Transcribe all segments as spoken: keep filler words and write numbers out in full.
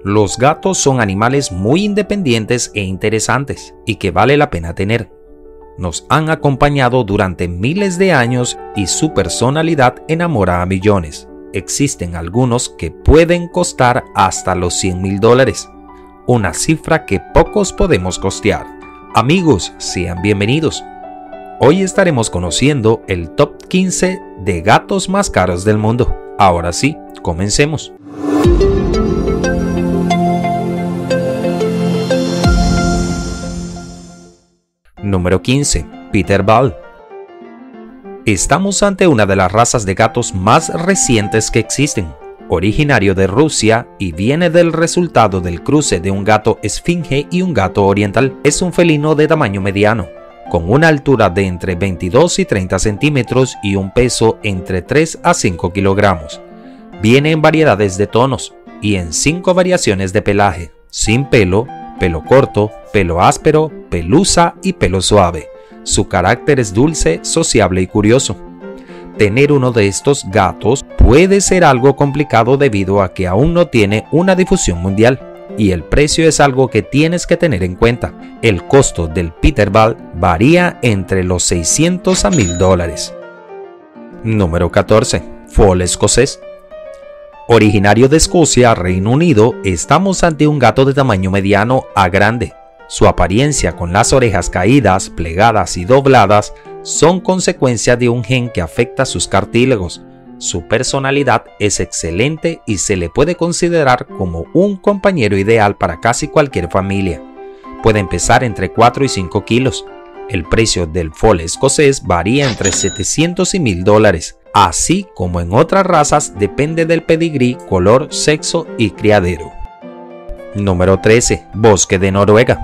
Los gatos son animales muy independientes e interesantes y que vale la pena tener. Nos han acompañado durante miles de años y su personalidad enamora a millones. Existen algunos que pueden costar hasta los cien mil dólares, una cifra que pocos podemos costear. Amigos, sean bienvenidos. Hoy estaremos conociendo el top quince de gatos más caros del mundo. Ahora sí, comencemos. Número quince. Peterbilt. Estamos ante una de las razas de gatos más recientes que existen, originario de Rusia y viene del resultado del cruce de un gato esfinge y un gato oriental. Es un felino de tamaño mediano, con una altura de entre veintidós y treinta centímetros y un peso entre tres a cinco kilogramos. Viene en variedades de tonos y en cinco variaciones de pelaje: sin pelo, pelo corto, pelo áspero, pelusa y pelo suave. Su carácter es dulce, sociable y curioso. Tener uno de estos gatos puede ser algo complicado debido a que aún no tiene una difusión mundial, y el precio es algo que tienes que tener en cuenta. El costo del Peterbilt varía entre los seiscientos a mil dólares. Número catorce. Foal escocés. Originario de Escocia, Reino Unido, estamos ante un gato de tamaño mediano a grande. Su apariencia, con las orejas caídas, plegadas y dobladas, son consecuencia de un gen que afecta sus cartílagos. Su personalidad es excelente y se le puede considerar como un compañero ideal para casi cualquier familia. Puede pesar entre cuatro y cinco kilos. El precio del Foal escocés varía entre setecientos y mil dólares. Así como en otras razas, depende del pedigrí, color, sexo y criadero. Número trece. Bosque de Noruega.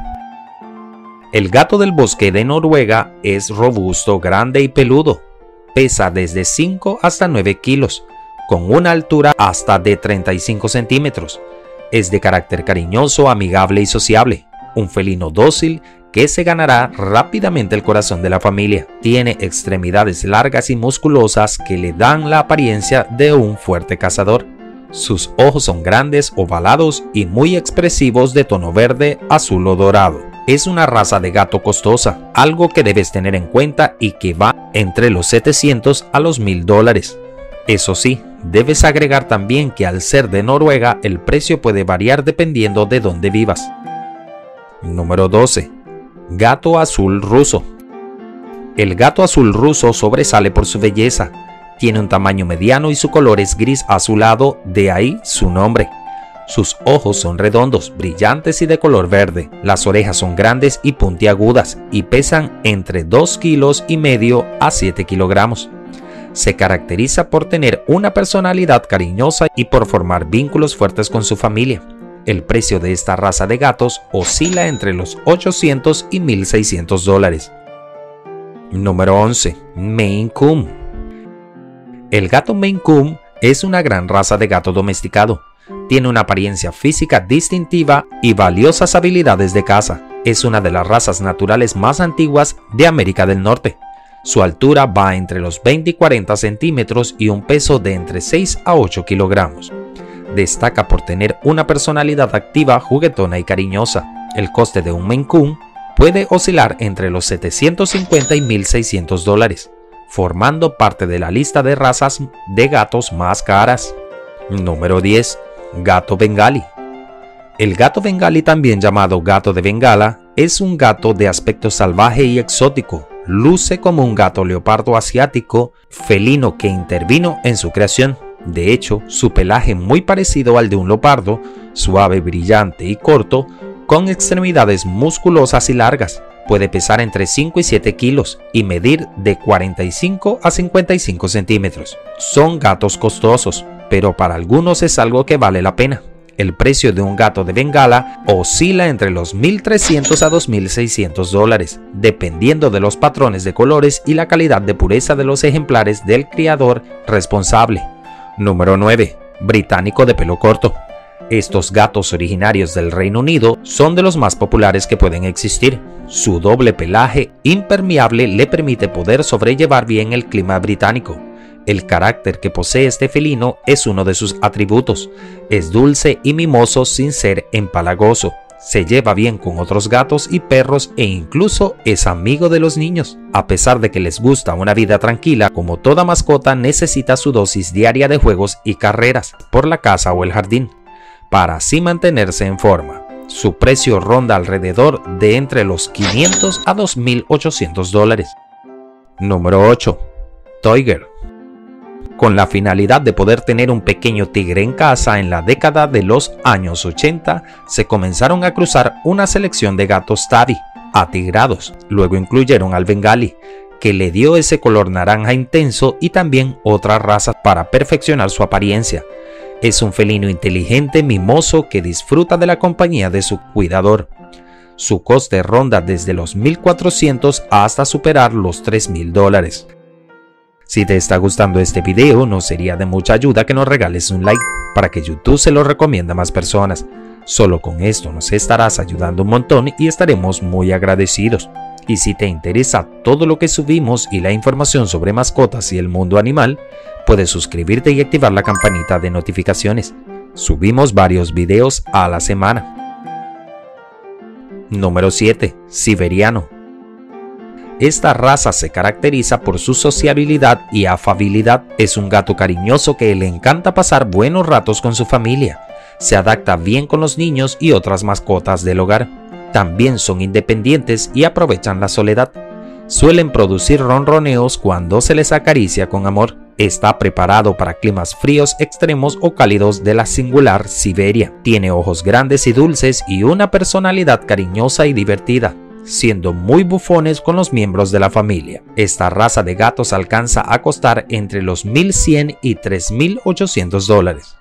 El gato del bosque de Noruega es robusto, grande y peludo. Pesa desde cinco hasta nueve kilos, con una altura hasta de treinta y cinco centímetros. Es de carácter cariñoso, amigable y sociable. Un felino dócil que se ganará rápidamente el corazón de la familia. Tiene extremidades largas y musculosas que le dan la apariencia de un fuerte cazador. Sus ojos son grandes, ovalados y muy expresivos, de tono verde, azul o dorado. Es una raza de gato costosa, algo que debes tener en cuenta y que va entre los setecientos a los mil dólares. Eso sí, debes agregar también que al ser de Noruega, el precio puede variar dependiendo de dónde vivas. Número doce. Gato azul ruso. El gato azul ruso sobresale por su belleza. Tiene un tamaño mediano y su color es gris azulado, de ahí su nombre. Sus ojos son redondos, brillantes y de color verde. Las orejas son grandes y puntiagudas y pesan entre dos kilos y medio a siete kilogramos. Se caracteriza por tener una personalidad cariñosa y por formar vínculos fuertes con su familia. El precio de esta raza de gatos oscila entre los ochocientos y mil seiscientos dólares. Número once. Maine Coon. El gato Maine Coon es una gran raza de gato domesticado. Tiene una apariencia física distintiva y valiosas habilidades de caza. Es una de las razas naturales más antiguas de América del Norte. Su altura va entre los veinte y cuarenta centímetros y un peso de entre seis a ocho kilogramos. Destaca por tener una personalidad activa, juguetona y cariñosa. El coste de un Maine Coon puede oscilar entre los setecientos cincuenta y mil seiscientos dólares, formando parte de la lista de razas de gatos más caras. Número diez. Gato bengalí. El gato bengalí, también llamado gato de Bengala, es un gato de aspecto salvaje y exótico. Luce como un gato leopardo asiático, felino que intervino en su creación. De hecho, su pelaje muy parecido al de un leopardo, suave, brillante y corto, con extremidades musculosas y largas. Puede pesar entre cinco y siete kilos y medir de cuarenta y cinco a cincuenta y cinco centímetros. Son gatos costosos, pero para algunos es algo que vale la pena. El precio de un gato de Bengala oscila entre los mil trescientos a dos mil seiscientos dólares, dependiendo de los patrones de colores y la calidad de pureza de los ejemplares del criador responsable. Número nueve. Británico de pelo corto. Estos gatos originarios del Reino Unido son de los más populares que pueden existir. Su doble pelaje impermeable le permite poder sobrellevar bien el clima británico. El carácter que posee este felino es uno de sus atributos. Es dulce y mimoso sin ser empalagoso. Se lleva bien con otros gatos y perros e incluso es amigo de los niños. A pesar de que les gusta una vida tranquila, como toda mascota necesita su dosis diaria de juegos y carreras por la casa o el jardín, para así mantenerse en forma. Su precio ronda alrededor de entre los quinientos a dos mil ochocientos dólares. Número ocho. Toiger. Con la finalidad de poder tener un pequeño tigre en casa, en la década de los años ochenta se comenzaron a cruzar una selección de gatos tabby, atigrados. Luego incluyeron al bengalí, que le dio ese color naranja intenso, y también otras razas para perfeccionar su apariencia. Es un felino inteligente, mimoso, que disfruta de la compañía de su cuidador. Su coste ronda desde los mil cuatrocientos hasta superar los tres mil dólares. Si te está gustando este video, nos sería de mucha ayuda que nos regales un like para que YouTube se lo recomiende a más personas. Solo con esto nos estarás ayudando un montón y estaremos muy agradecidos. Y si te interesa todo lo que subimos y la información sobre mascotas y el mundo animal, puedes suscribirte y activar la campanita de notificaciones. Subimos varios videos a la semana. Número siete. Siberiano. Esta raza se caracteriza por su sociabilidad y afabilidad. Es un gato cariñoso que le encanta pasar buenos ratos con su familia. Se adapta bien con los niños y otras mascotas del hogar. También son independientes y aprovechan la soledad. Suelen producir ronroneos cuando se les acaricia con amor. Está preparado para climas fríos, extremos o cálidos de la singular Siberia. Tiene ojos grandes y dulces y una personalidad cariñosa y divertida, siendo muy bufones con los miembros de la familia. Esta raza de gatos alcanza a costar entre los mil cien y tres mil ochocientos dólares.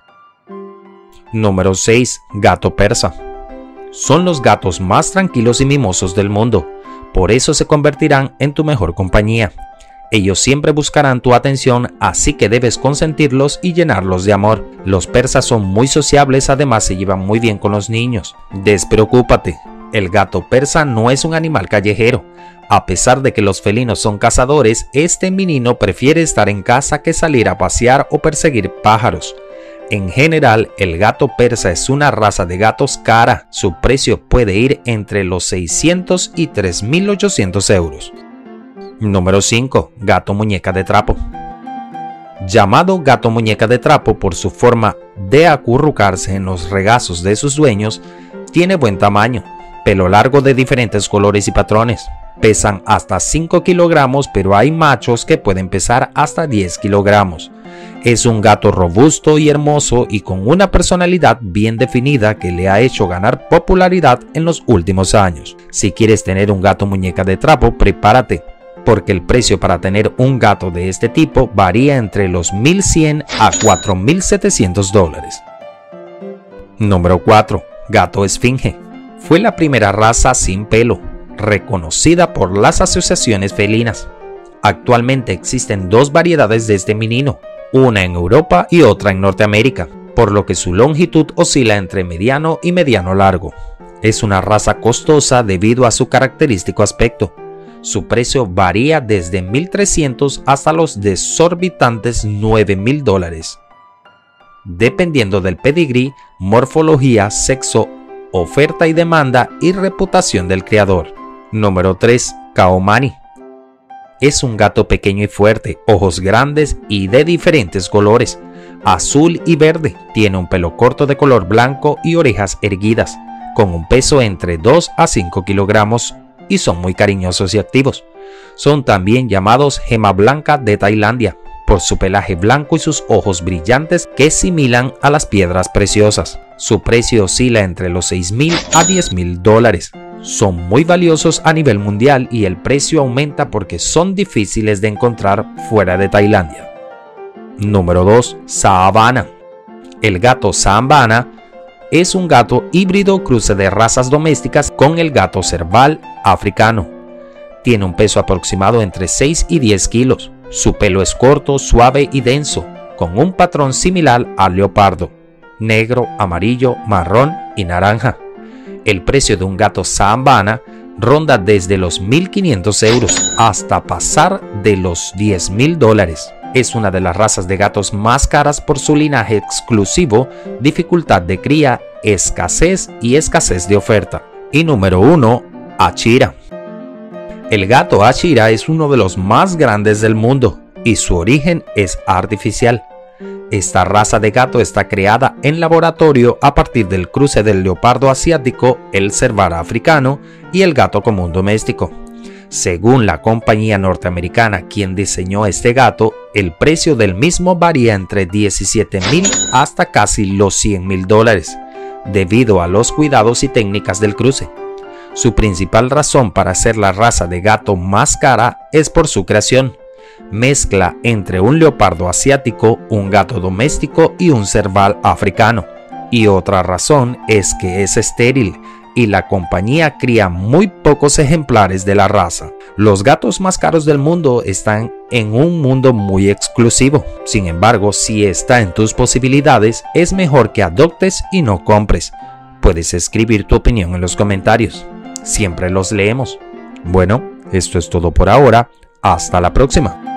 Número seis. Gato persa. Son los gatos más tranquilos y mimosos del mundo, por eso se convertirán en tu mejor compañía. Ellos siempre buscarán tu atención, así que debes consentirlos y llenarlos de amor. Los persas son muy sociables, además se llevan muy bien con los niños. Despreocúpate, el gato persa no es un animal callejero. A pesar de que los felinos son cazadores, este menino prefiere estar en casa que salir a pasear o perseguir pájaros. En general, el gato persa es una raza de gatos cara. Su precio puede ir entre los seiscientos y tres mil ochocientos euros. Número cinco. Gato muñeca de trapo. Llamado gato muñeca de trapo por su forma de acurrucarse en los regazos de sus dueños, tiene buen tamaño, pelo largo de diferentes colores y patrones. Pesan hasta cinco kilogramos, pero hay machos que pueden pesar hasta diez kilogramos. Es un gato robusto y hermoso y con una personalidad bien definida que le ha hecho ganar popularidad en los últimos años. Si quieres tener un gato muñeca de trapo, prepárate, porque el precio para tener un gato de este tipo varía entre los mil cien a cuatro mil setecientos dólares. Número cuatro. Gato esfinge. Fue la primera raza sin pelo, reconocida por las asociaciones felinas. Actualmente existen dos variedades de este menino, una en Europa y otra en Norteamérica, por lo que su longitud oscila entre mediano y mediano largo. Es una raza costosa debido a su característico aspecto. Su precio varía desde mil trescientos hasta los desorbitantes nueve mil dólares, dependiendo del pedigrí, morfología, sexo, oferta y demanda y reputación del criador. Número tres. Kaomani. Es un gato pequeño y fuerte, ojos grandes y de diferentes colores, azul y verde. Tiene un pelo corto de color blanco y orejas erguidas, con un peso entre dos a cinco kilogramos y son muy cariñosos y activos. Son también llamados gema blanca de Tailandia, por su pelaje blanco y sus ojos brillantes que similan a las piedras preciosas. Su precio oscila entre los seis mil a diez mil dólares. Son muy valiosos a nivel mundial y el precio aumenta porque son difíciles de encontrar fuera de Tailandia. Número dos. Saavana. El gato Saavana es un gato híbrido cruce de razas domésticas con el gato cerval africano. Tiene un peso aproximado entre seis y diez kilos. Su pelo es corto, suave y denso, con un patrón similar al leopardo, negro, amarillo, marrón y naranja. El precio de un gato Saavana ronda desde los mil quinientos euros hasta pasar de los diez mil dólares. es una de las razas de gatos más caras por su linaje exclusivo, dificultad de cría, escasez y escasez de oferta. Y número uno, Ashira. El gato Ashira es uno de los más grandes del mundo y su origen es artificial. Esta raza de gato está creada en laboratorio a partir del cruce del leopardo asiático, el cerval africano y el gato común doméstico. Según la compañía norteamericana quien diseñó este gato, el precio del mismo varía entre diecisiete mil hasta casi los cien mil dólares, debido a los cuidados y técnicas del cruce. Su principal razón para ser la raza de gato más cara es por su creación. Mezcla entre un leopardo asiático, un gato doméstico y un cerval africano. Y otra razón es que es estéril y la compañía cría muy pocos ejemplares de la raza. Los gatos más caros del mundo están en un mundo muy exclusivo. Sin embargo, si está en tus posibilidades, es mejor que adoptes y no compres. Puedes escribir tu opinión en los comentarios. Siempre los leemos. Bueno, esto es todo por ahora. Hasta la próxima.